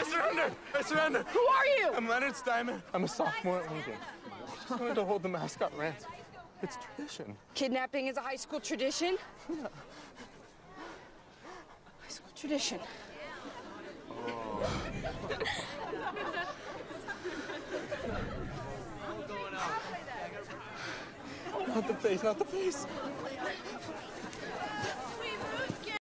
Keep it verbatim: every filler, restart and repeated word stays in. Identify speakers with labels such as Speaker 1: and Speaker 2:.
Speaker 1: surrender! I surrender!
Speaker 2: Who are you?
Speaker 1: I'm Leonard Steinman. I'm a sophomore at Lincoln. I just wanted to hold the mascot ransom. It's tradition.
Speaker 2: Kidnapping is a high school tradition?
Speaker 1: Yeah.
Speaker 2: High school tradition.
Speaker 1: Oh. Not the face, not the face.